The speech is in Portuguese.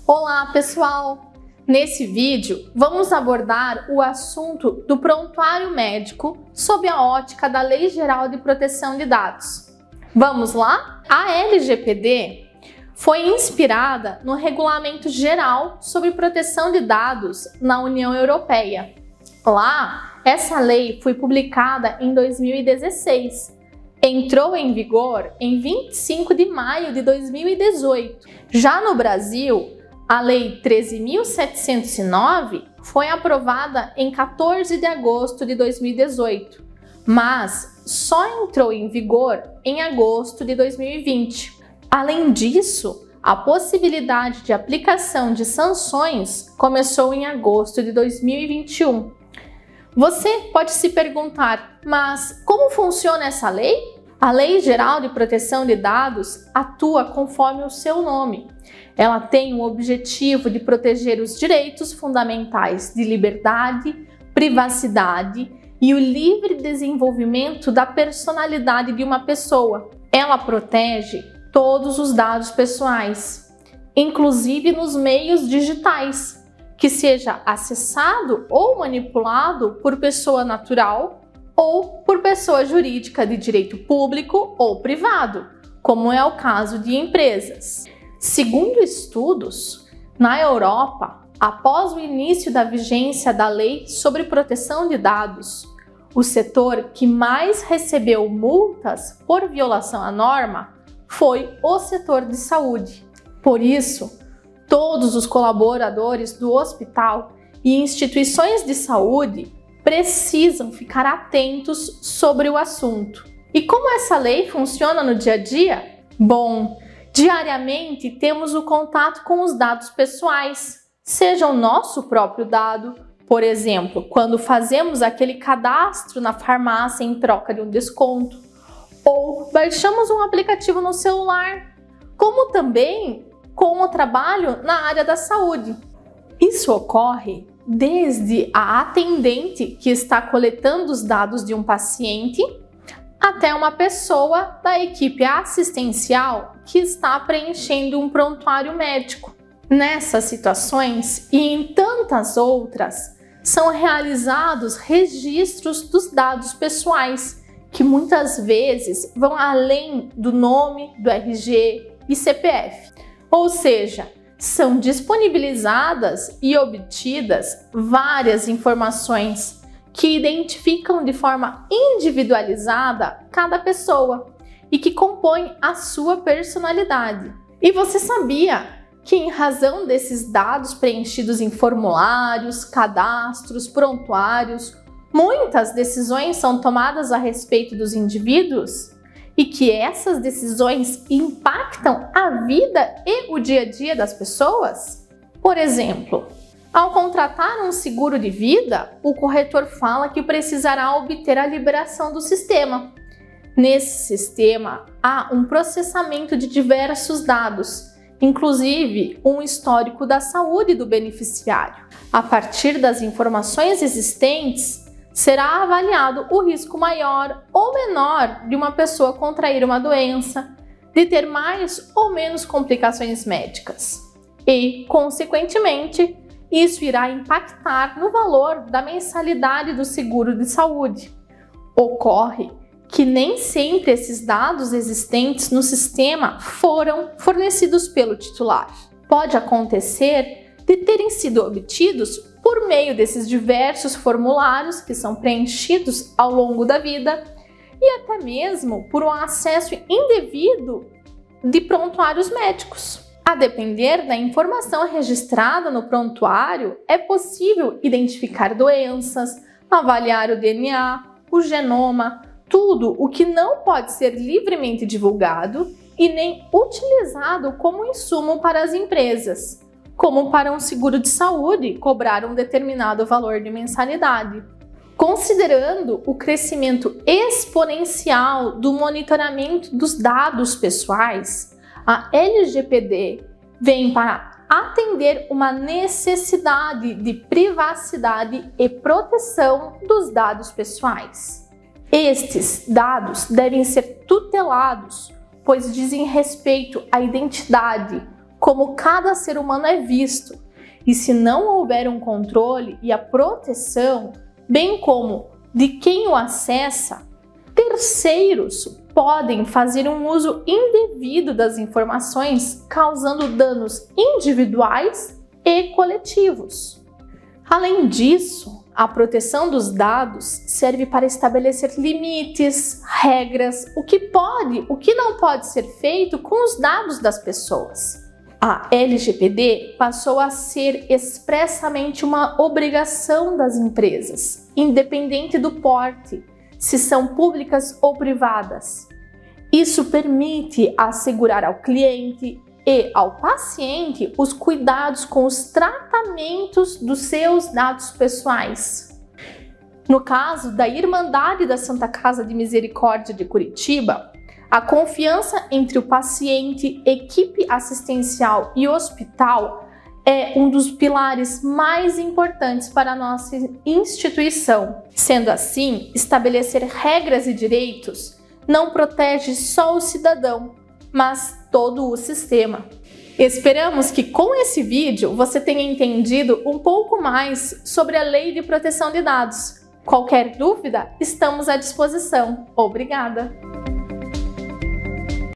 Olá, pessoal! Nesse vídeo, vamos abordar o assunto do prontuário médico sob a ótica da Lei Geral de Proteção de Dados. Vamos lá? A LGPD foi inspirada no Regulamento Geral sobre Proteção de Dados na União Europeia. Lá, essa lei foi publicada em 2016. Entrou em vigor em 25 de maio de 2018. Já no Brasil, a Lei 13.709 foi aprovada em 14 de agosto de 2018, mas só entrou em vigor em agosto de 2020. Além disso, a possibilidade de aplicação de sanções começou em agosto de 2021. Você pode se perguntar, mas como funciona essa lei? A Lei Geral de Proteção de Dados atua conforme o seu nome. Ela tem o objetivo de proteger os direitos fundamentais de liberdade, privacidade e o livre desenvolvimento da personalidade de uma pessoa. Ela protege todos os dados pessoais, inclusive nos meios digitais, que seja acessado ou manipulado por pessoa natural ou por pessoa jurídica de direito público ou privado, como é o caso de empresas. Segundo estudos, na Europa, após o início da vigência da Lei sobre Proteção de Dados, o setor que mais recebeu multas por violação à norma foi o setor de saúde. Por isso, todos os colaboradores do hospital e instituições de saúde precisam ficar atentos sobre o assunto. E como essa lei funciona no dia a dia? Bom, diariamente temos o contato com os dados pessoais, seja o nosso próprio dado, por exemplo, quando fazemos aquele cadastro na farmácia em troca de um desconto, ou baixamos um aplicativo no celular, como também com o trabalho na área da saúde. Isso ocorre desde a atendente que está coletando os dados de um paciente até uma pessoa da equipe assistencial que está preenchendo um prontuário médico. Nessas situações e em tantas outras, são realizados registros dos dados pessoais, que muitas vezes vão além do nome, do RG e CPF. Ou seja, são disponibilizadas e obtidas várias informações que identificam de forma individualizada cada pessoa e que compõem a sua personalidade. E você sabia que, em razão desses dados preenchidos em formulários, cadastros, prontuários, muitas decisões são tomadas a respeito dos indivíduos? E que essas decisões impactam a vida e o dia a dia das pessoas? Por exemplo, ao contratar um seguro de vida, o corretor fala que precisará obter a liberação do sistema. Nesse sistema, há um processamento de diversos dados, inclusive um histórico da saúde do beneficiário. A partir das informações existentes, será avaliado o risco maior ou menor de uma pessoa contrair uma doença, de ter mais ou menos complicações médicas. E, consequentemente, isso irá impactar no valor da mensalidade do seguro de saúde. Ocorre que nem sempre esses dados existentes no sistema foram fornecidos pelo titular. Pode acontecer de terem sido obtidos por meio desses diversos formulários que são preenchidos ao longo da vida e até mesmo por um acesso indevido de prontuários médicos. A depender da informação registrada no prontuário, é possível identificar doenças, avaliar o DNA, o genoma, tudo o que não pode ser livremente divulgado e nem utilizado como insumo para as empresas, como para um seguro de saúde cobrar um determinado valor de mensalidade. Considerando o crescimento exponencial do monitoramento dos dados pessoais, a LGPD vem para atender uma necessidade de privacidade e proteção dos dados pessoais. Estes dados devem ser tutelados, pois dizem respeito à identidade, como cada ser humano é visto, e se não houver um controle e a proteção, bem como de quem o acessa, terceiros podem fazer um uso indevido das informações, causando danos individuais e coletivos. Além disso, a proteção dos dados serve para estabelecer limites, regras, o que pode, o que não pode ser feito com os dados das pessoas. A LGPD passou a ser expressamente uma obrigação das empresas, independente do porte, se são públicas ou privadas. Isso permite assegurar ao cliente e ao paciente os cuidados com os tratamentos dos seus dados pessoais. No caso da Irmandade da Santa Casa de Misericórdia de Curitiba, a confiança entre o paciente, equipe assistencial e hospital é um dos pilares mais importantes para a nossa instituição. Sendo assim, estabelecer regras e direitos não protege só o cidadão, mas todo o sistema. Esperamos que com esse vídeo você tenha entendido um pouco mais sobre a Lei de Proteção de Dados. Qualquer dúvida, estamos à disposição. Obrigada!